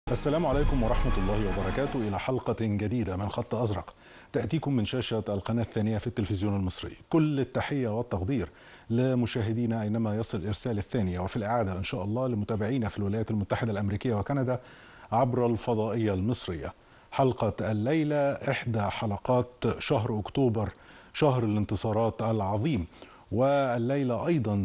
السلام عليكم ورحمة الله وبركاته إلى حلقة جديدة من خط أزرق تأتيكم من شاشة القناة الثانية في التلفزيون المصري. كل التحية والتقدير لمشاهدينا أينما يصل إرسال الثانية، وفي الإعادة إن شاء الله لمتابعينا في الولايات المتحدة الأمريكية وكندا عبر الفضائية المصرية. حلقة الليلة إحدى حلقات شهر أكتوبر، شهر الانتصارات العظيم، والليلة أيضا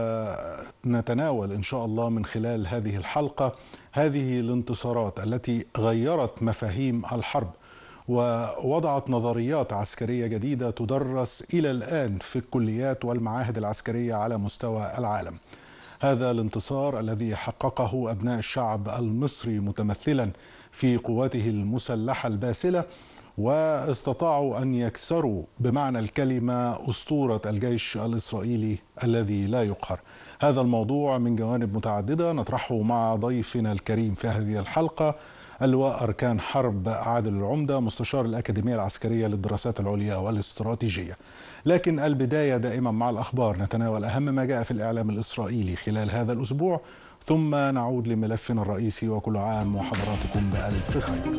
سنتناول إن شاء الله من خلال هذه الحلقة هذه الانتصارات التي غيرت مفاهيم الحرب ووضعت نظريات عسكرية جديدة تدرس إلى الآن في الكليات والمعاهد العسكرية على مستوى العالم. هذا الانتصار الذي حققه أبناء الشعب المصري متمثلا في قواته المسلحة الباسلة، واستطاعوا أن يكسروا بمعنى الكلمة أسطورة الجيش الإسرائيلي الذي لا يقهر. هذا الموضوع من جوانب متعددة نطرحه مع ضيفنا الكريم في هذه الحلقة، اللواء أركان حرب عادل العمدة، مستشار الأكاديمية العسكرية للدراسات العليا والاستراتيجية. لكن البداية دائما مع الأخبار، نتناول أهم ما جاء في الإعلام الإسرائيلي خلال هذا الأسبوع، ثم نعود لملفنا الرئيسي. وكل عام وحضراتكم بألف خير.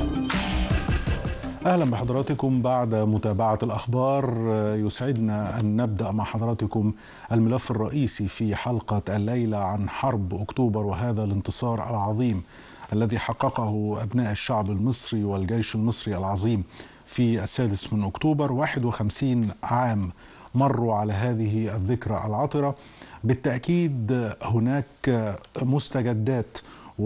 أهلا بحضراتكم بعد متابعة الأخبار. يسعدنا أن نبدأ مع حضراتكم الملف الرئيسي في حلقة الليلة عن حرب أكتوبر وهذا الانتصار العظيم الذي حققه أبناء الشعب المصري والجيش المصري العظيم في 6 أكتوبر. 51 عام مروا على هذه الذكرى العطرة. بالتأكيد هناك مستجدات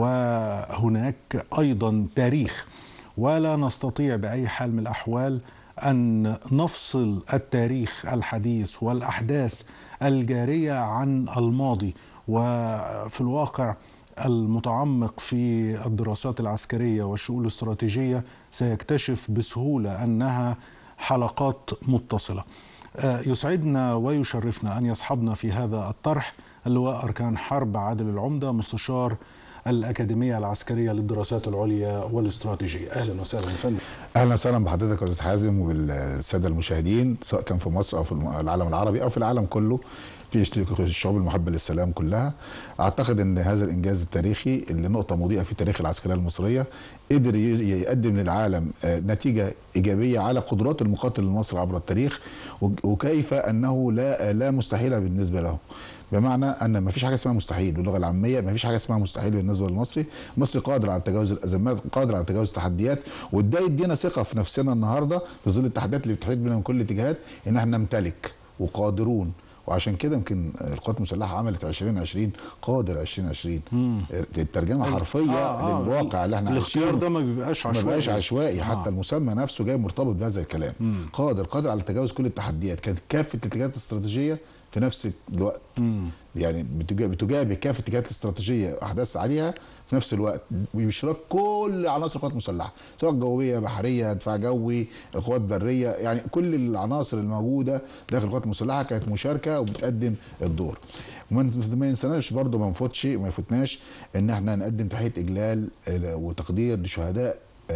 وهناك أيضا تاريخ، ولا نستطيع بأي حال من الأحوال أن نفصل التاريخ الحديث والأحداث الجارية عن الماضي. وفي الواقع المتعمق في الدراسات العسكرية والشؤون الاستراتيجية سيكتشف بسهولة أنها حلقات متصلة. يسعدنا ويشرفنا أن يصحبنا في هذا الطرح اللواء أركان حرب عادل العمدة، مستشار الأكاديمية العسكرية للدراسات العليا والاستراتيجية. أهلا وسهلا يا فندم. أهلا وسهلا بحضرتك يا أستاذ حازم وبالسادة المشاهدين، سواء كان في مصر أو في العالم العربي أو في العالم كله، في الشعوب المحبة للسلام كلها. أعتقد أن هذا الإنجاز التاريخي اللي نقطة مضيئة في تاريخ العسكرية المصرية قدر يقدم للعالم نتيجة إيجابية على قدرات المقاتل المصري عبر التاريخ، وكيف أنه لا مستحيل بالنسبة له. بمعنى ان ما فيش حاجه اسمها مستحيل، باللغه العاميه ما فيش حاجه اسمها مستحيل بالنسبه للمصري. المصري قادر على تجاوز الازمات، قادر على تجاوز التحديات، وده يدينا ثقه في نفسنا النهارده في ظل التحديات اللي بتحيط بنا من كل الاتجاهات ان احنا نمتلك وقادرون. وعشان كده يمكن القوات المسلحه عملت 2020 قادر 2020. الترجمه حرفيه للواقع اللي احنا عايشينه. الاختيار ده ما بيبقاش عشوائي. حتى المسمى نفسه جاي مرتبط بهذا الكلام. قادر على تجاوز كل التحديات. كانت كافه الاتجاهات الاستراتيجيه في نفس الوقت. يعني بتجابه كافه الاتجاهات الاستراتيجيه واحداث عليها في نفس الوقت، باشراك كل عناصر القوات المسلحه، سواء جويه، بحريه، دفاع جوي، قوات بريه، يعني كل العناصر الموجوده داخل القوات المسلحه كانت مشاركه وبتقدم الدور. وما ينسناش برضه، ما يفوتناش ان احنا نقدم تحيه اجلال وتقدير لشهداء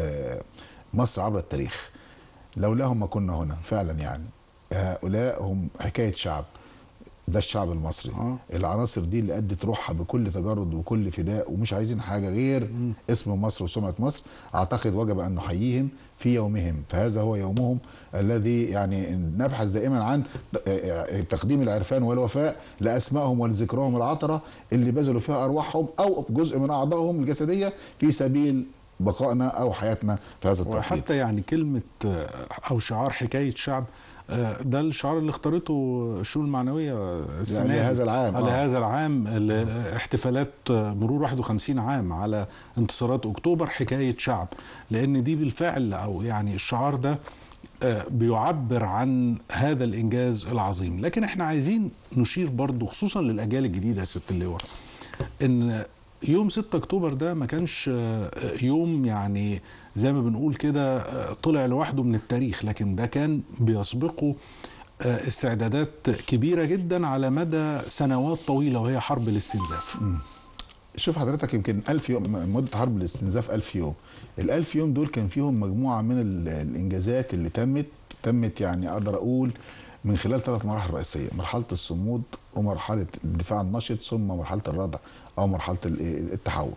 مصر عبر التاريخ. لولاهم ما كنا هنا فعلا. يعني هؤلاء هم حكايه شعب، ده الشعب المصري. العناصر دي اللي ادت روحها بكل تجرد وكل فداء، ومش عايزين حاجه غير اسم مصر وسمعه مصر. اعتقد وجب ان نحييهم في يومهم، فهذا هو يومهم الذي يعني نبحث دائما عن تقديم العرفان والوفاء لاسمائهم ولذكرهم العطره اللي بذلوا فيها ارواحهم او جزء من اعضائهم الجسديه في سبيل بقائنا او حياتنا في هذا التوقيت. وحتى يعني كلمه او شعار حكايه شعب، ده الشعار اللي اختارته الشؤون المعنويه السنه لهذا العام. لهذا العام احتفالات مرور 51 عام على انتصارات اكتوبر، حكايه شعب، لان دي بالفعل او يعني الشعار ده بيعبر عن هذا الانجاز العظيم. لكن احنا عايزين نشير برضو خصوصا للاجيال الجديده يا ست اللواء ان يوم 6 أكتوبر ده ما كانش يوم يعني زي ما بنقول كده طلع لوحده من التاريخ، لكن ده كان بيسبقه استعدادات كبيرة جدا على مدى سنوات طويلة، وهي حرب الاستنزاف. شوف حضرتك، يمكن 1000 يوم مدة حرب الاستنزاف. 1000 يوم. ال1000 يوم دول كان فيهم مجموعة من الإنجازات اللي تمت يعني أقدر أقول من خلال 3 مراحل رئيسية: مرحلة الصمود، ومرحلة الدفاع النشط، ثم مرحلة الردع أو مرحلة التحول.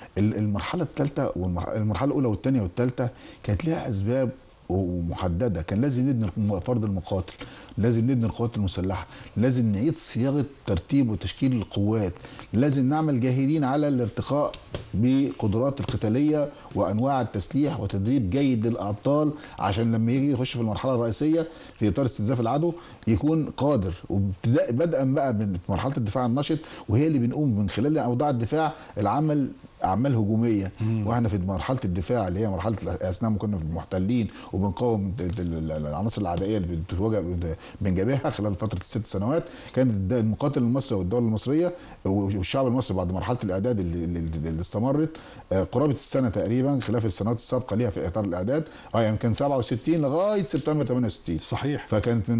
المرحله الثالثه والمرحله الاولى والثانيه والثالثه كانت لها اسباب ومحدده. كان لازم نبني فرض المقاتل، لازم نبني القوات المسلحه، لازم نعيد صياغه ترتيب وتشكيل القوات، لازم نعمل جاهدين على الارتقاء بقدرات القتاليه وانواع التسليح وتدريب جيد للابطال، عشان لما يجي يخش في المرحله الرئيسيه في اطار استنزاف العدو يكون قادر. وابتداء بدءا بقى من مرحله الدفاع النشط، وهي اللي بنقوم من خلال اوضاع الدفاع العمل اعمال هجوميه. واحنا في مرحله الدفاع اللي هي مرحله اثناء ما كنا محتلين وبنقاوم العناصر العدائيه اللي بتواجه بنجابهها خلال فتره الست سنوات، كان المقاتل المصري والدوله المصريه والشعب المصري بعد مرحله الاعداد اللي استمرت قرابه السنه تقريبا خلاف السنوات السابقه ليها في اطار الاعداد، يعني كان 67 لغايه سبتمبر 68. صحيح. فكانت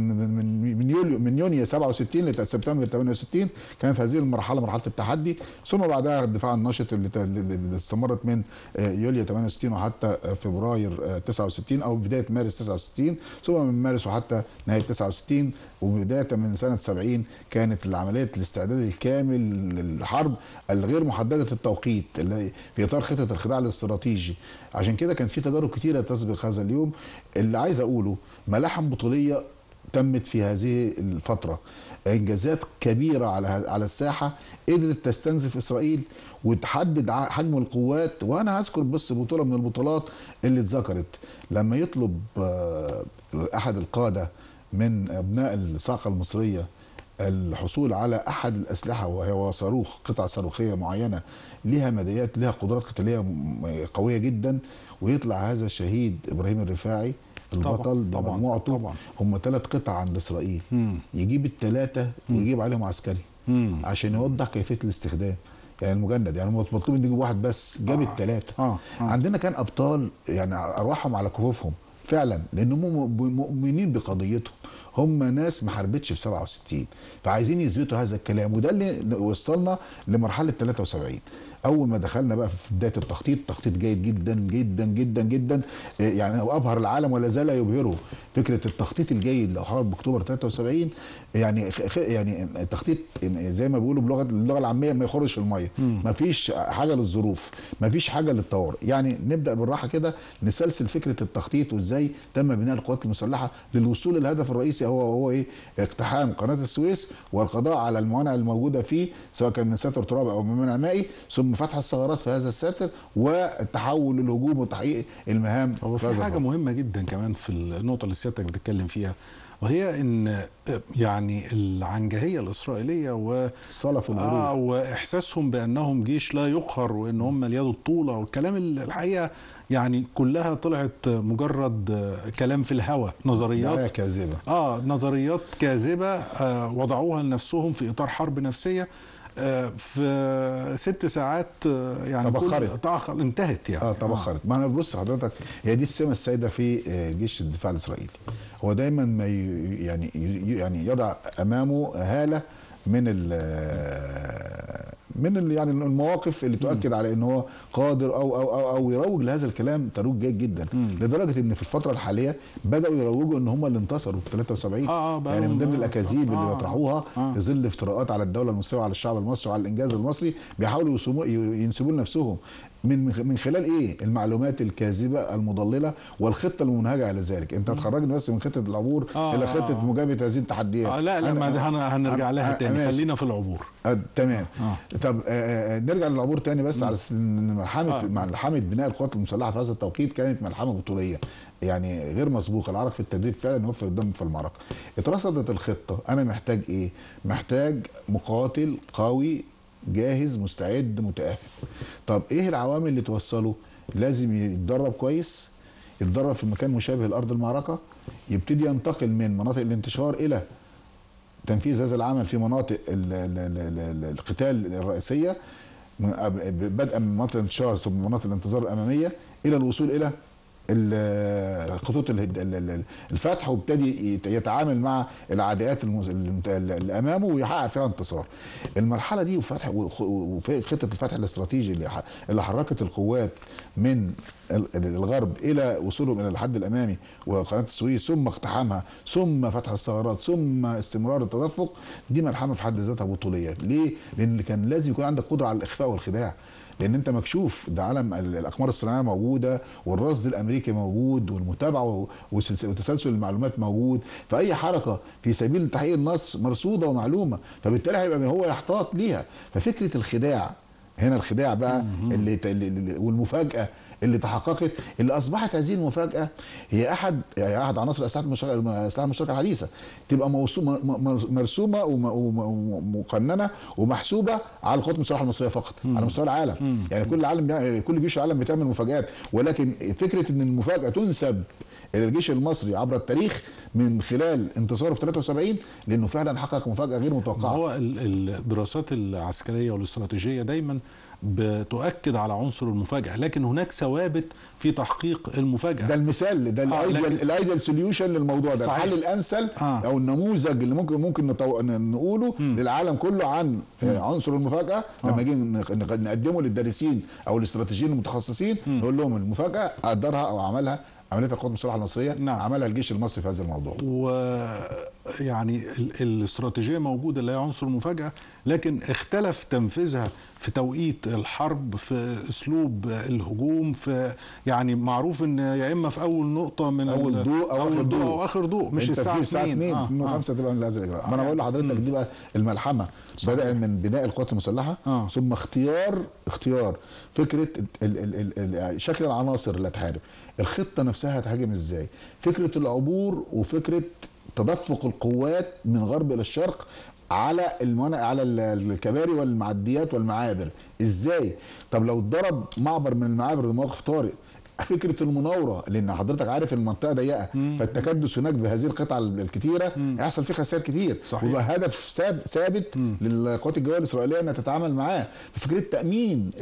من يونيو 67 لسبتمبر 68 كانت هذه المرحله مرحله التحدي، ثم بعدها الدفاع النشط اللي استمرت من يوليو 68 وحتى فبراير 69 او بدايه مارس 69، ثم من مارس وحتى نهايه 69، وبدايه من سنه 70 كانت العمليه الاستعداد الكامل للحرب الغير محدده التوقيت اللي في اطار خطه الخداع الاستراتيجي. عشان كده كانت في تجارب كثيره تسبق هذا اليوم. اللي عايز اقوله ملاحم بطوليه تمت في هذه الفتره، انجازات كبيره على الساحه قدرت تستنزف اسرائيل وتحدد حجم القوات. وانا هذكر بس بطوله من البطولات اللي اتذكرت، لما يطلب احد القاده من ابناء الصاعقه المصريه الحصول على احد الاسلحه وهي صاروخ، قطعه صاروخيه معينه لها مديات لها قدرات قتاليه قويه جدا، ويطلع هذا الشهيد ابراهيم الرفاعي البطل بمجموعته هم 3 قطع عند اسرائيل، يجيب الثلاثه ويجيب عليهم عسكري عشان يوضح كيفيه الاستخدام. يعني المجند يعني مطلوب ان يجيب واحد بس، جاب الثلاثه. عندنا كان ابطال يعني ارواحهم على كفوفهم فعلا، لانهم مؤمنين بقضيتهم. هم ناس ما حاربتش في 67 فعايزين يثبتوا هذا الكلام، وده اللي وصلنا لمرحله 73. اول ما دخلنا بقى في بدايه التخطيط، تخطيط جيد جدا جدا جدا جدا، يعني ابهر العالم ولا زال يبهره. فكره التخطيط الجيد لحرب اكتوبر 73 يعني التخطيط زي ما بيقولوا باللغه العاميه ما يخرش الميه، ما فيش حاجه للظروف، ما فيش حاجه للطوارئ. يعني نبدا بالراحه كده نسلسل فكره التخطيط وازاي تم بناء القوات المسلحه للوصول للهدف الرئيسي هو ايه؟ اقتحام قناه السويس والقضاء على الموانئ الموجوده فيه، سواء كان من ساتر تراب او من منع مائي، ثم فتح الثغرات في هذا الساتر والتحول للهجوم وتحقيق المهام. هو في حاجه مهمه جدا كمان في النقطه اللي سيادتك بتتكلم فيها، وهي ان يعني العنجهيه الاسرائيليه الصلف والغرور واحساسهم بانهم جيش لا يقهر وان هم اليد الطوله والكلام الحقيقه يعني كلها طلعت مجرد كلام في الهوى، نظريات كاذبه. نظريات كاذبه وضعوها لنفسهم في اطار حرب نفسيه في 6 ساعات يعني تبخرت انتهت يعني تبخرت. ما انا بص حضرتك، هي دي السمه السائده في جيش الدفاع الاسرائيلي. هو دايما ما يعني يضع امامه هاله من يعني المواقف اللي تؤكد على ان هو قادر او يروج لهذا الكلام ترويج جيد جدا، لدرجه ان في الفتره الحاليه بداوا يروجوا ان هم اللي انتصروا في 73. يعني من ضمن الاكاذيب اللي بيطرحوها في ظل افتراءات على الدوله المصريه وعلى الشعب المصري وعلى الانجاز المصري، بيحاولوا ينسبوا لنفسهم من خلال ايه؟ المعلومات الكاذبه المضلله والخطه المنهجه على ذلك. انت هتخرجني بس من خطه العبور الى خطه مجابهه هذه التحديات. لا ما هنرجع لها تاني، خلينا في العبور. تمام. طب نرجع للعبور تاني بس على ملحمه بناء القوات المسلحه في هذا التوقيت كانت ملحمه بطوليه يعني غير مسبوقه. العرق في التدريب فعلا يوفر الدم في المعركه. اترصدت الخطه، انا محتاج ايه؟ محتاج مقاتل قوي جاهز مستعد متأهل. طب ايه العوامل اللي توصله؟ لازم يتدرب كويس، يتدرب في مكان مشابه لأرض المعركة، يبتدي ينتقل من مناطق الانتشار إلى تنفيذ هذا العمل في مناطق القتال الرئيسية، بدءا من مناطق الانتشار ثم مناطق الانتظار الأمامية إلى الوصول إلى خطوط الفتح، وابتدي يتعامل مع العداءات اللي امامه ويحقق فيها انتصار. المرحله دي وفي خطه الفتح الاستراتيجي اللي حركت القوات من الغرب الى وصولهم الى الحد الامامي وقناه السويس، ثم اقتحامها، ثم فتح الثغرات، ثم استمرار التدفق، دي ملحمه في حد ذاتها بطوليه. ليه؟ لان كان لازم يكون عندك قدره على الاخفاء والخداع. لان انت مكشوف، ده عالم الاقمار الصناعيه موجوده، والرصد الامريكي موجود، والمتابعه وتسلسل المعلومات موجود، فاي حركه في سبيل تحقيق النصر مرصوده ومعلومه، فبالتالي هيبقى هو يحتاط ليها. ففكره الخداع هنا، الخداع بقى اللي والمفاجاه اللي تحققت، اللي اصبحت هذه المفاجاه هي احد عناصر الاسلحه المشتركه الحديثه، تبقى مرسومه ومقننه ومحسوبه على القوات المسلحه المصريه فقط على مستوى العالم. يعني كل العالم، كل جيوش العالم بتعمل مفاجات، ولكن فكره ان المفاجاه تنسب الى الجيش المصري عبر التاريخ من خلال انتصاره في 73، لانه فعلا حقق مفاجاه غير متوقعه. هو الدراسات العسكريه والاستراتيجيه دايما بتؤكد على عنصر المفاجأة، لكن هناك ثوابت في تحقيق المفاجأة. ده المثال، ده الايديال سوليوشن للموضوع ده، الحل الامثل او النموذج اللي ممكن نقوله للعالم كله عن عنصر المفاجأة. لما نيجي نقدمه للدارسين او الاستراتيجيين المتخصصين، نقول لهم المفاجأة قدرها او عملها عمليه القوات المسلحه المصريه، عملها الجيش المصري في هذا الموضوع. ويعني الاستراتيجيه موجوده اللي هي عنصر المفاجاه، لكن اختلف تنفيذها في توقيت الحرب، في اسلوب الهجوم، في يعني معروف ان يا اما في اول نقطه من اول ضوء او اخر ضوء، مش الساعه 2 5 تبقى من هذا الاجراء. ما انا بقول لحضرتك دي بقى الملحمه بدأ من بناء القوات المسلحه، ثم اختيار فكره شكل العناصر اللي هتحارب، الخطه نفسها هتهاجم ازاي، فكره العبور وفكره تدفق القوات من غرب الى الشرق على على الكباري والمعديات والمعابر ازاي. طب لو اتضرب معبر من المعابر لموقف طارئ، فكره المناوره، لان حضرتك عارف المنطقه ضيقه، فالتكدس هناك بهذه القطع الكتيره هيحصل فيه خسائر كتير، ويبقى هدف ثابت للقوات الجويه الاسرائيليه انها تتعامل معاه. ففكره تامين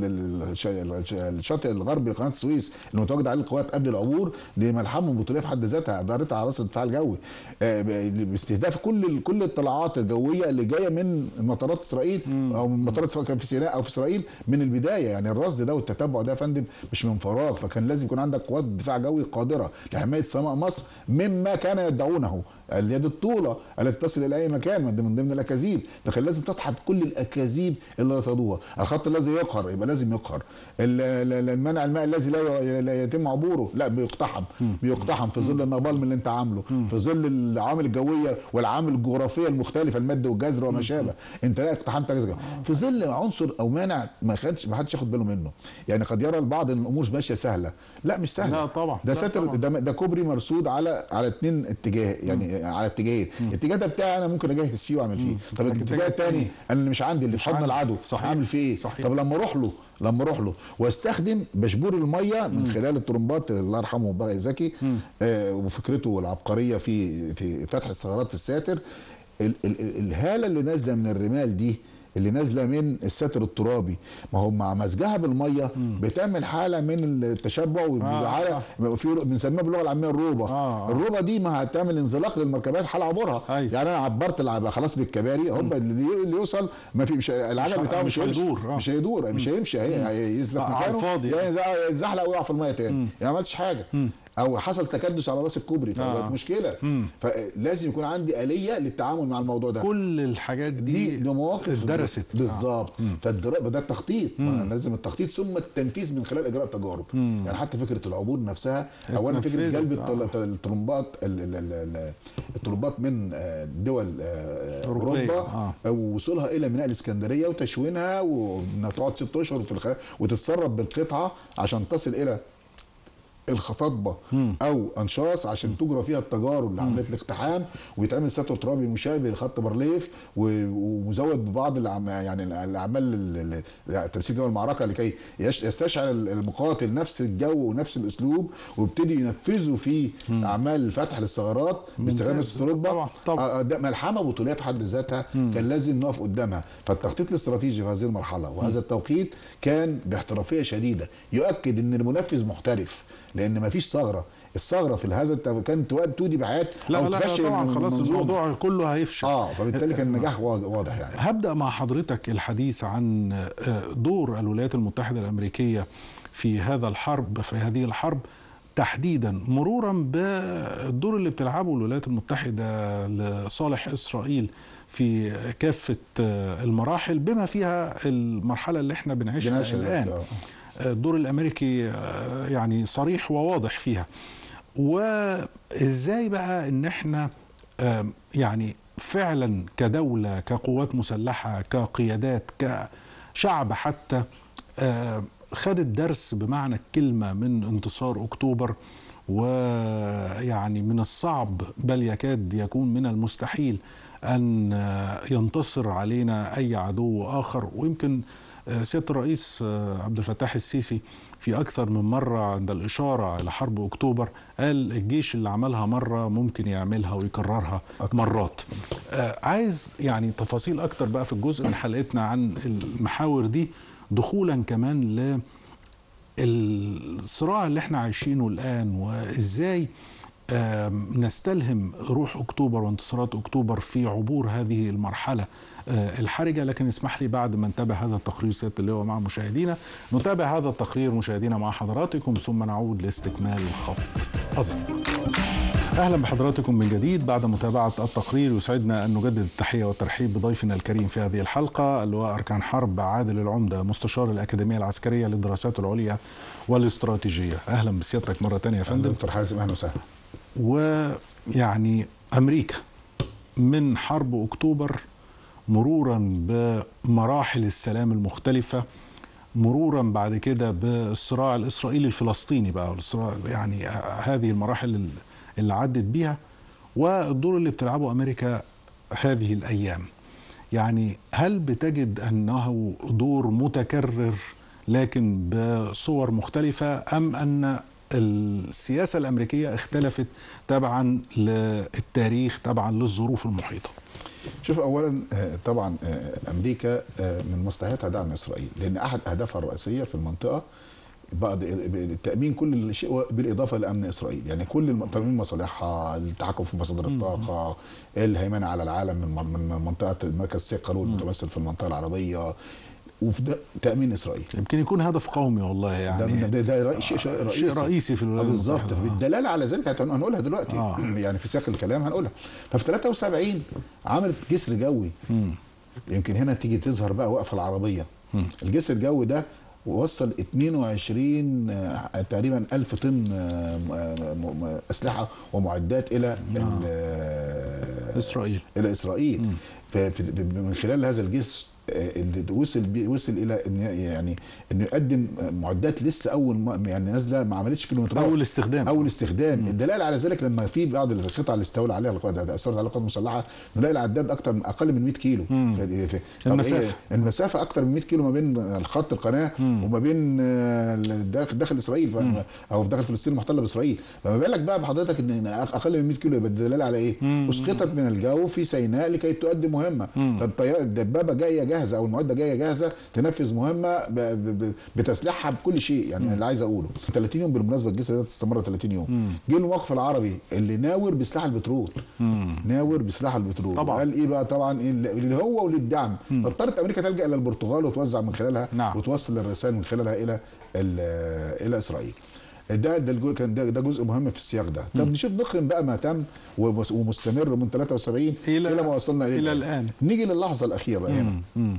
الشاطئ الغربي لقناه السويس اللي متواجد عليه القوات قبل العبور، دي ملحمه بطوليه في حد ذاتها، ادارتها على راس الدفاع الجوي باستهداف كل الطلعات الجويه اللي جايه من مطارات اسرائيل او من مطارات سواء كان في سيناء او في اسرائيل من البدايه. يعني الرصد ده والتتبع ده يا فندم مش من فراغ، كان لازم يكون عندك قوات دفاع جوي قادره لحمايه سماء مصر مما كان يدعونه اليد الطولة التي تصل الى اي مكان من ضمن الاكاذيب. فكان لازم تدحض كل الاكاذيب اللي رصدوها. الخط الذي يقهر يبقى لازم يقهر، المنع الماء الذي لا يتم عبوره لا بيقتحم في ظل النابالم اللي انت عامله، في ظل العوامل الجويه والعوامل الجغرافيه المختلفه، المد والجزر وما شابه، انت لا اقتحمت في ظل عنصر او مانع ما حدش ياخد باله منه. يعني قد يرى البعض ان الامور ماشيه سهله، لا مش سهله، لا طبعا، ده ساتر، ده كوبري مرصود على 2 اتجاه، يعني على اتجاهين. الاتجاه ده بتاعي انا ممكن اجهز فيه واعمل فيه، طب الاتجاه الثاني انا اللي مش عندي، اللي في حضن العدو، هعمل فيه ايه؟ صحيح. طب لما اروح له واستخدم بشبور الميه من خلال الطرمبات، الله يرحمه بغي زكي وفكرته العبقريه في فتح الثغرات في الساتر، الهاله اللي نازله من الرمال دي، اللي نازله من الساتر الترابي، ما هو مع مزجها بالميه بتعمل حاله من التشبع، بنسميها باللغه العاميه الروبه. الروبه دي ما هتعمل انزلاق للمركبات حال عبورها. يعني انا عبرت خلاص بالكباري، هوبا اللي يوصل ما في العجل بتاعه مش هيدور، مش هيمشي، هيثبت مكانه، يتزحلق ويقع في الميه تاني، يعني ما عملتش حاجه. او حصل تكدس على راس الكوبري، فبقت مشكله. فلازم يكون عندي آلية للتعامل مع الموضوع ده. كل الحاجات دي مواقف درست بالظبط. ده التخطيط، لازم التخطيط ثم التنفيذ من خلال اجراء تجارب. يعني حتى فكره العبور نفسها، اولا فكره جلب الطلبات من دول اوروبا ووصولها الى ميناء الاسكندريه وتشوينها، وانها تقعد 6 اشهر وتتسرب بالقطعه عشان تصل الى الخطاطبه او انشاص عشان تجرى فيها التجارب لعمليه الاقتحام، ويتعمل ساتر ترابي مشابه لخط بارليف ومزود ببعض الاعمال تمثيل جو المعركه لكي يستشعر المقاتل نفس الجو ونفس الاسلوب، ويبتدي ينفذوا في اعمال الفتح للثغرات باستخدام التربه. ده ملحمه بطوليه في حد ذاتها، كان لازم نقف قدامها. فالتخطيط الاستراتيجي في هذه المرحله وهذا التوقيت كان باحترافيه شديده، يؤكد ان المنفذ محترف، لان ما فيش الثغره في هذا كانت تودي بحياه او تفشل. طبعا خلاص الموضوع كله هيفشل. فبالتالي كان النجاح واضح. يعني هبدا مع حضرتك الحديث عن دور الولايات المتحده الامريكيه في هذه الحرب. تحديدا، مرورا بالدور اللي بتلعبه الولايات المتحدة لصالح إسرائيل في كافة المراحل بما فيها المرحلة اللي احنا بنعيشها الآن. الدور الأمريكي يعني صريح وواضح فيها. وإزاي بقى إن احنا يعني فعلا كدولة، كقوات مسلحة، كقيادات، كشعب حتى، خدت درس بمعنى الكلمة من انتصار أكتوبر، ويعني من الصعب بل يكاد يكون من المستحيل أن ينتصر علينا أي عدو آخر. ويمكن سيادة الرئيس عبد الفتاح السيسي في أكثر من مرة عند الإشارة إلى حرب أكتوبر قال الجيش اللي عملها مرة ممكن يعملها ويكررها مرات. عايز يعني تفاصيل أكتر بقى في الجزء من حلقتنا عن المحاور دي، دخولا كمان للصراع اللي احنا عايشينه الآن، وإزاي نستلهم روح أكتوبر وانتصارات أكتوبر في عبور هذه المرحلة الحرجة. لكن اسمح لي بعد ما نتابع هذا التقرير سيادة اللواء مع مشاهدينا، نتابع هذا التقرير مشاهدينا مع حضراتكم ثم نعود لاستكمال الخط أزرق. أهلا بحضراتكم من جديد بعد متابعة التقرير. يسعدنا أن نجدد التحية والترحيب بضيفنا الكريم في هذه الحلقة، اللواء أركان حرب عادل العمدة، مستشار الأكاديمية العسكرية للدراسات العليا والاستراتيجية. أهلا بسيادتك مرة تانية يا فندم. دكتور حازم أهلا وسهلا. ويعني أمريكا من حرب أكتوبر مرورا بمراحل السلام المختلفة، مرورا بعد كده بالصراع الإسرائيلي الفلسطيني بقى، والصراع يعني هذه المراحل اللي عدت بيها، والدور اللي بتلعبه أمريكا هذه الأيام، يعني هل بتجد أنه دور متكرر لكن بصور مختلفة، أم أن السياسة الأمريكية اختلفت تبعا للتاريخ، تبعا للظروف المحيطة؟ شوف، أولا طبعا أمريكا من مصلحتها دعم إسرائيل، لأن أحد أهدافها الرئيسية في المنطقة بعد تأمين كل شيء بالإضافة لأمن إسرائيل، يعني كل تأمين مصالحها، التحكم في مصادر الطاقة، الهيمنة على العالم من منطقة مركز سيقل المتمثل في المنطقة العربية، وفي ده تأمين إسرائيل. يمكن يكون هدف قومي والله، يعني ده شيء رئيسي في الولايات بالظبط. بالدلالة على ذلك هنقولها دلوقتي يعني في سياق الكلام هنقولها. ففي 73 عملت جسر جوي. يمكن هنا تيجي تظهر بقى وقفة العربية. الجسر الجوي ده وصل 22 تقريبا ألف طن أسلحة ومعدات إلى إسرائيل. من خلال هذا الجسر اللي وصل الى ان يعني انه يقدم معدات لسه اول يعني نازله ما عملتش كيلومترات، اول استخدام. الدلاله على ذلك لما في بعض القطع اللي استولى عليها اثرت على القوات المسلحه نلاقي العداد اقل من 100 كيلو. المسافه اكثر من 100 كيلو ما بين خط القناه وما بين داخل اسرائيل او داخل فلسطين المحتله باسرائيل. فما بالك بقى بحضرتك ان اقل من 100 كيلو، يبقى الدلاله على ايه؟ اسقطت من الجو في سيناء لكي تؤدي مهمه. فالطياره الدبابه جايه جاهزه او المعده جايه جاهزه تنفذ مهمه بتسليحها بكل شيء. يعني اللي عايز اقوله 30 يوم بالمناسبه، الجسر ده استمر 30 يوم. جه الموقف العربي اللي ناور بسلاح البترول، ناور بسلاح البترول طبعا. قال ايه بقى؟ طبعا اللي هو وللدعم فاضطرت امريكا تلجا الى البرتغال وتوزع من خلالها وتوصل الرسائل من خلالها الى اسرائيل. ده كان ده جزء مهم في السياق ده. طب نشوف نقرن بقى ما تم ومستمر من 73 الى ما وصلنا الى الان. نيجي للحظه الاخيره هنا.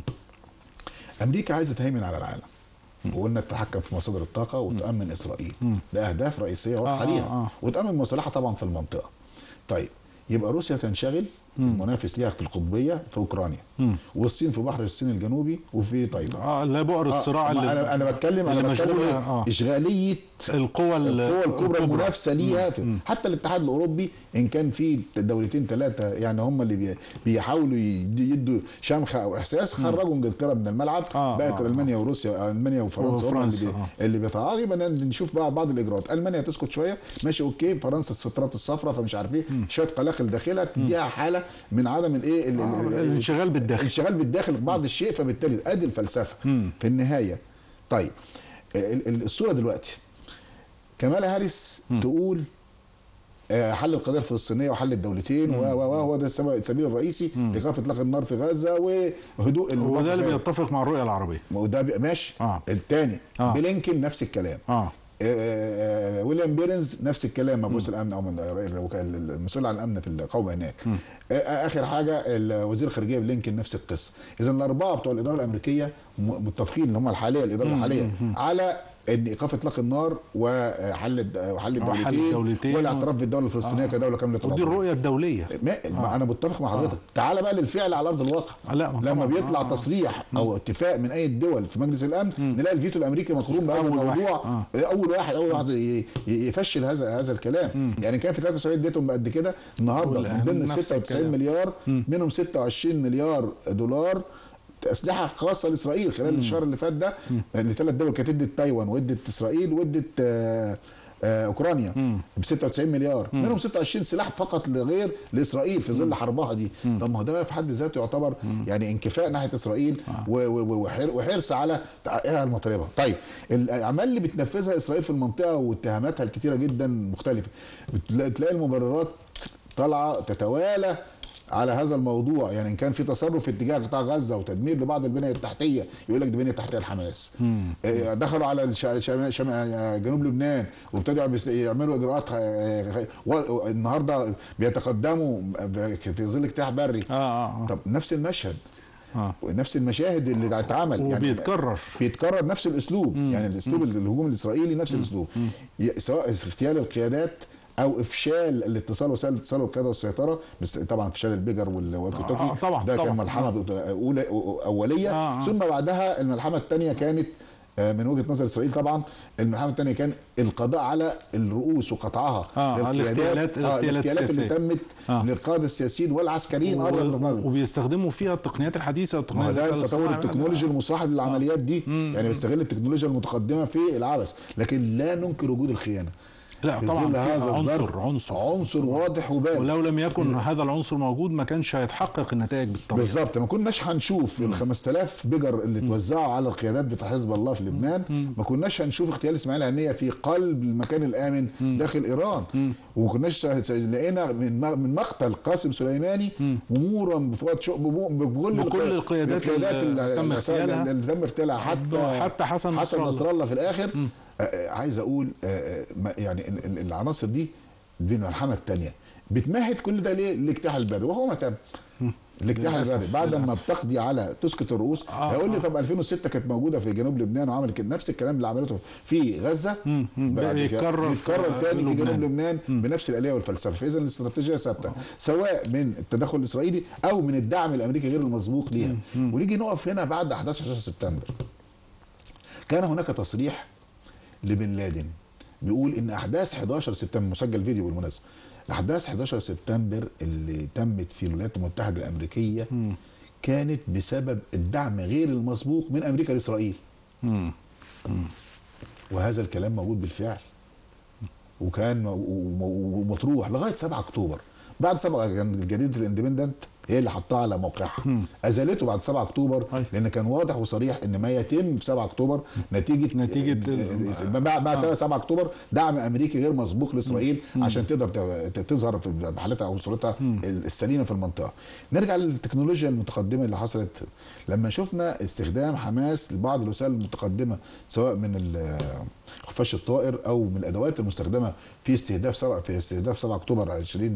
امريكا عايزه تهيمن على العالم، وقلنا تتحكم في مصادر الطاقه وتامن اسرائيل. ده اهداف رئيسيه واضحه ليها، وتامن مصالحها طبعا في المنطقه. طيب يبقى روسيا تنشغل، المنافس ليها في القطبيه في اوكرانيا، والصين في بحر الصين الجنوبي وفي تايوان. لا بؤر الصراع انا بتكلم اشغاليه القوى الكبرى المنافسه ليها. حتى الاتحاد الاوروبي ان كان في دولتين ثلاثه يعني هم اللي بيحاولوا يدوا شمخه او احساس، خرجوا انجلترا من الملعب. بقت المانيا وروسيا، المانيا وفرنسا اللي بيتعاقبوا. يبقى نشوف بقى بعض الاجراءات. المانيا تسكت شويه ماشي اوكي، فرنسا السترات الصفراء فمش عارف ايه، شويه قلاقل داخلها تديها حاله من عدم الانشغال بالداخل في بعض الشيء. فبالتالي ادي الفلسفه في النهايه. طيب الصوره دلوقتي كمالا هاريس تقول حل القضيه الفلسطينيه وحل الدولتين وهو ده السبيل الرئيسي لايقاف اطلاق النار في غزه وهدوء وده اللي بيتفق مع الرؤيه العربيه. وده ماشي. الثاني بلينكن نفس الكلام. ويليام بيرنز نفس الكلام، مبعوث الامن او المسؤول عن الامن في القومه هناك. اخر حاجه وزير الخارجيه بلينكن نفس القصه. اذا الاربعه بتوع الاداره الامريكيه متفقين اللي هم الحاليه الاداره الحاليه على ان ايقاف اطلاق النار وحل الدولتين والاعتراف بالدوله الفلسطينيه كدوله كامله الأرض. ودي الرؤيه الدوليه. انا متفق مع حضرتك. تعال بقى للفعل على ارض الواقع. لما بيطلع تصريح او اتفاق من اي الدول في مجلس الامن نلاقي الفيتو الامريكي مقرون بهذا الموضوع. اول واحد يفشل هذا الكلام. يعني كان في 73 اديتهم قد كده، النهارده من ضمن 96 مليار منهم 26 مليار دولار اسلحه خاصه لاسرائيل خلال الشهر اللي فات ده، لثلاث دول كانت ادت تايوان وادت اسرائيل وادت اوكرانيا ب 96 مليار، منهم 26 سلاح فقط لغير لاسرائيل في ظل حربها دي. طب ما هو ده في حد ذاته يعتبر يعني انكفاء ناحيه اسرائيل وحرص على تحقيقها المطالبه. طيب الاعمال اللي بتنفذها اسرائيل في المنطقه واتهاماتها الكثيره جدا مختلفه، تلاقي المبررات طالعه تتوالى على هذا الموضوع. يعني ان كان في تصرف في اتجاه قطاع غزه وتدمير لبعض البنيه التحتيه، يقول لك دي بنيه تحتيه الحماس. دخلوا على جنوب لبنان وابتدوا يعملوا اجراءات. النهارده بيتقدموا في ظل اجتياح بري. طب نفس المشهد ونفس المشاهد اللي اتعمل بيتكرر نفس الاسلوب. يعني الاسلوب الهجوم الاسرائيلي نفس الاسلوب، سواء اغتيال القيادات او افشال الاتصال، وسائل الاتصال والقياده والسيطره. طبعا افشال البيجر والوالكي توكي ده كان ملحمه اوليه. ثم بعدها الملحمه الثانيه كانت من وجهه نظر اسرائيل طبعا، الملحمه الثانيه كان القضاء على الرؤوس وقطعها. الاغتيالات اللي تمت للقاده السياسيين والعسكريين وبيستخدموا فيها التقنيات الحديثه والتقنيات التطور التكنولوجي المصاحب للعمليات دي. يعني بيستغل التكنولوجيا المتقدمه في العبث، لكن لا ننكر وجود الخيانه. لا طبعا هذا عنصر واضح وبارز، ولو لم يكن هذا العنصر موجود ما كانش هيتحقق النتائج بالطبيعه. بالظبط، ما كناش هنشوف ال 5000 بيجر اللي توزعوا على القيادات بتاع حزب الله في لبنان. ما كناش هنشوف اغتيال اسماعيل هنيه في قلب المكان الامن داخل ايران. وما كناش لقينا من مقتل قاسم سليماني مرورا بفؤاد شؤ بكل القيادات اللي تم اغتيالها حتى حسن نصر الله في الاخر. عايز اقول يعني العناصر دي بالملحمه الثانيه بتمهد كل ده ليه؟ لاجتياح البري، وهو ما تم الاجتياح البري. بعد ما بتقضي على تسكت الرؤوس هيقول لي طب 2006 كانت موجوده في جنوب لبنان وعملت نفس الكلام اللي عملته في غزه بيتكرر تاني في جنوب لبنان بنفس الاليه والفلسفه. فاذا الاستراتيجيه ثابته سواء من التدخل الاسرائيلي او من الدعم الامريكي غير المسبوق ليها. ونيجي نقف هنا بعد 11 سبتمبر. كان هناك تصريح لبن لادن بيقول ان احداث 11 سبتمبر، مسجل فيديو بالمناسبه، احداث 11 سبتمبر اللي تمت في الولايات المتحده الامريكيه كانت بسبب الدعم غير المسبوق من امريكا لاسرائيل. وهذا الكلام موجود بالفعل وكان مطروح لغايه 7 اكتوبر. بعد 7 كان جريده الاندبندنت هي اللي حطها على موقعها، ازالته بعد 7 اكتوبر لان كان واضح وصريح ان ما يتم في 7 اكتوبر نتيجه بعد 7 اكتوبر دعم امريكي غير مسبوق لاسرائيل عشان تقدر تظهر بحالتها او صورتها السليمه في المنطقه. نرجع للتكنولوجيا المتقدمه اللي حصلت لما شفنا استخدام حماس لبعض الوسائل المتقدمه سواء من خفاش الطائر او من الادوات المستخدمه في استهداف 7 اكتوبر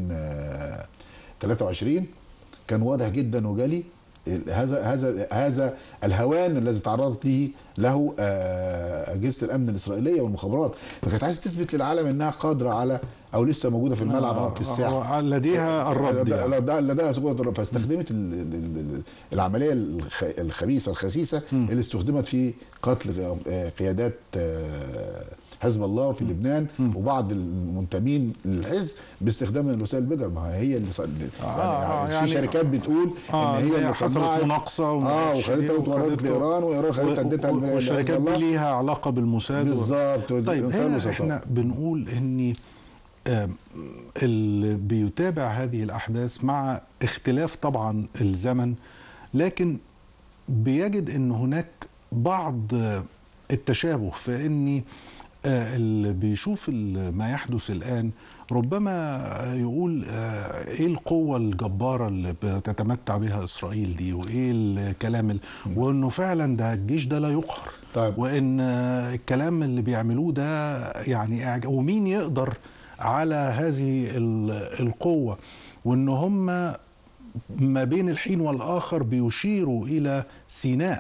2023. كان واضح جدا وجلي هذا الهوان الذي تعرضت له اجهزه الامن الاسرائيليه والمخابرات. فكانت عايزه تثبت للعالم انها قادره على او لسه موجوده في الملعب او في الساحه، لديها الرد لديها سقوط الرد. فاستخدمت العمليه الخبيثه الخسيسه اللي استخدمت في قتل قيادات حزب الله في لبنان وبعض المنتمين للحزب باستخدام الوسائل البيجر. ما هي اللي يعني في شركات بتقول ان هي اللي حصلت مناقصه وخدتها وتوردت لايران وايران خدتها ادتها والشركات دي ليها علاقه بالموساد بالظبط. طيب هنا احنا بنقول ان اللي بيتابع هذه الاحداث مع اختلاف طبعا الزمن، لكن بيجد ان هناك بعض التشابه في ان اللي بيشوف ما يحدث الآن ربما يقول ايه القوة الجبارة اللي بتتمتع بها إسرائيل دي، وايه الكلام وانه فعلا ده الجيش ده لا يقهر. طيب. وان الكلام اللي بيعملوه ده يعني ومين يقدر على هذه القوة، وان هم ما بين الحين والآخر بيشيروا إلى سيناء،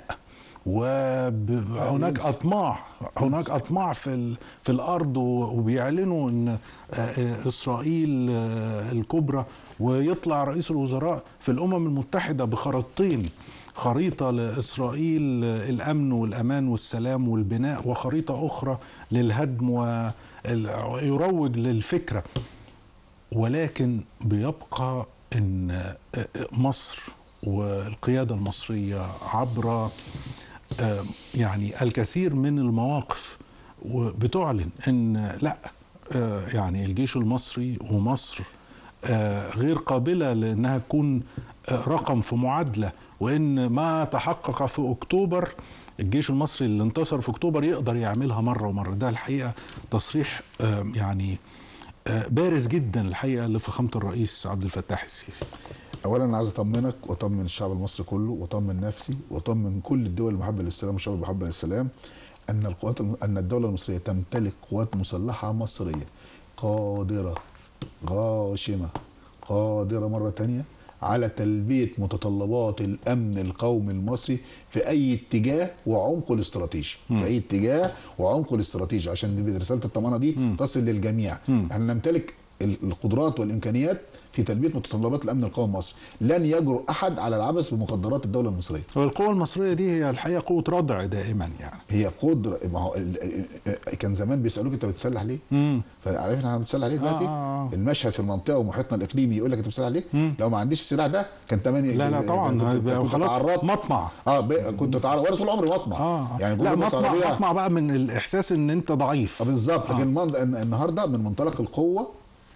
وهناك أطماع في الأرض، وبيعلنوا أن إسرائيل الكبرى، ويطلع رئيس الوزراء في الأمم المتحدة بخريطتين: خريطة لإسرائيل الأمن والأمان والسلام والبناء، وخريطة أخرى للهدم، ويروج للفكرة. ولكن بيبقى أن مصر والقيادة المصرية عبر يعني الكثير من المواقف بتعلن أن لا، يعني الجيش المصري ومصر غير قابلة لأنها تكون رقم في معادلة، وإن ما تحقق في أكتوبر، الجيش المصري اللي انتصر في أكتوبر يقدر يعملها مرة ومرة. ده الحقيقة تصريح يعني بارز جدا الحقيقة لفخامة الرئيس عبد الفتاح السيسي. اولا انا عايز اطمنك واطمن الشعب المصري كله واطمن نفسي واطمن كل الدول المحبه للسلام والشعب المحبه للسلام ان الدوله المصريه تمتلك قوات مسلحه مصريه قادره غاشمه قادره مره ثانيه على تلبيه متطلبات الامن القومي المصري في اي اتجاه وعمقه الاستراتيجي، في اي اتجاه وعمقه الاستراتيجي، عشان رساله الطمانه دي تصل للجميع. احنا نمتلك القدرات والامكانيات في تلبيه متطلبات الامن القومي المصري. لن يجرؤ احد على العبث بمقدرات الدوله المصريه. والقوه المصريه دي هي الحقيقه قوه ردع دائما، يعني هي قدره. ما هو كان زمان بيسالوك انت بتسلح ليه؟ فعرفنا احنا بنسلح ليه دلوقتي؟ المشهد في المنطقه ومحيطنا الاقليمي يقول لك انت بتسلح ليه؟ لو ما عنديش السلاح ده كان تمام. لا طبعا خلاص مطمع. كنت تعرض وانا طول عمري مطمع. يعني لا مطمع بقى من الاحساس ان انت ضعيف. بالظبط. لكن النهارده من منطلق القوه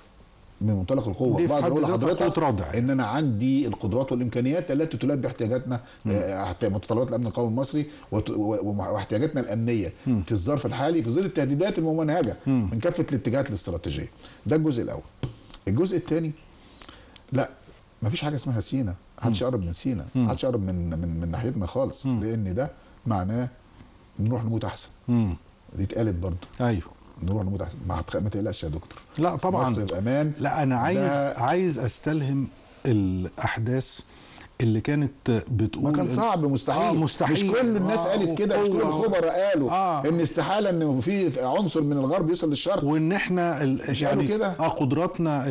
بقدر اقول لحضرتك ان انا عندي القدرات والامكانيات التي تلبي احتياجاتنا، متطلبات الامن القومي المصري واحتياجاتنا الامنيه في الظرف الحالي في ظل التهديدات الممنهجه من كافه الاتجاهات الاستراتيجيه. ده الجزء الاول. الجزء الثاني، لا مفيش حاجه اسمها سينا، محدش يقرب من سينا، محدش يقرب من ناحيتنا خالص، لان ده معناه نروح نموت احسن. دي اتقالت برضه. ايوه، نروح نموت احسن. ما تقلقش يا دكتور. لا طبعا مصر بامان. لا انا عايز استلهم الاحداث اللي كانت بتقول ما كان صعب، مستحيل. مش كل الناس قالت كده، مش كل الخبراء قالوا ان استحاله ان في عنصر من الغرب يوصل للشرق، وان احنا يعني كده قدراتنا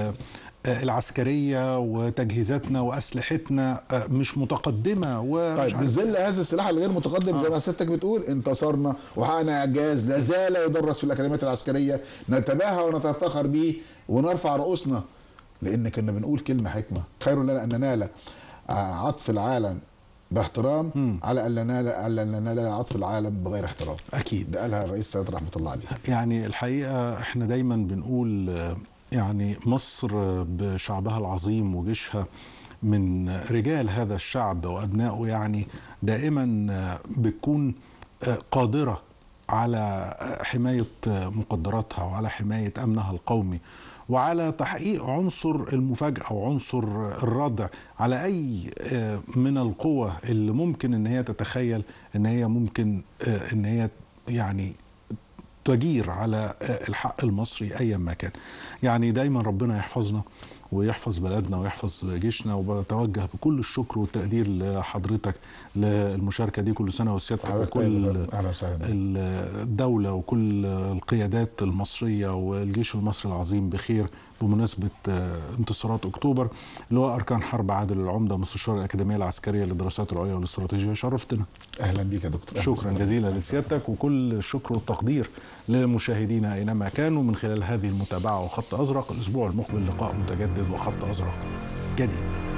العسكرية وتجهيزاتنا وأسلحتنا مش متقدمة. طيب بظل هذا السلاح الغير متقدم زي ما سيادتك بتقول انتصرنا وحققنا إعجاز لا زال يدرس في الأكاديميات العسكرية، نتباهى ونتفاخر به ونرفع رؤوسنا، لأن كنا بنقول كلمة حكمة: خير لنا أن ننال عطف العالم باحترام على أن ننال عطف العالم بغير احترام. أكيد. ده قالها الرئيس السادات رحمة الله عليه. يعني الحقيقة احنا دايما بنقول يعني مصر بشعبها العظيم وجيشها من رجال هذا الشعب وأبنائه، يعني دائما بتكون قادرة على حماية مقدراتها وعلى حماية أمنها القومي وعلى تحقيق عنصر المفاجأة وعنصر الردع على أي من القوى اللي ممكن أن هي تتخيل أن هي ممكن أن هي يعني تجير على الحق المصري أيا ما كان. يعني دايما ربنا يحفظنا ويحفظ بلدنا ويحفظ جيشنا، وبتوجه بكل الشكر والتقدير لحضرتك للمشاركة دي. كل سنة وسيادتك وكل الدولة وكل القيادات المصرية والجيش المصري العظيم بخير بمناسبة انتصارات أكتوبر، اللي هو أركان حرب عادل العمدة مستشار الأكاديمية العسكرية للدراسات العليا والاستراتيجية. شرفتنا. أهلا بك يا دكتور. شكرا جزيلا لسيادتك، وكل الشكر والتقدير لمشاهدينا أينما كانوا من خلال هذه المتابعة. وخط أزرق الأسبوع المقبل لقاء متجدد وخط أزرق جديد.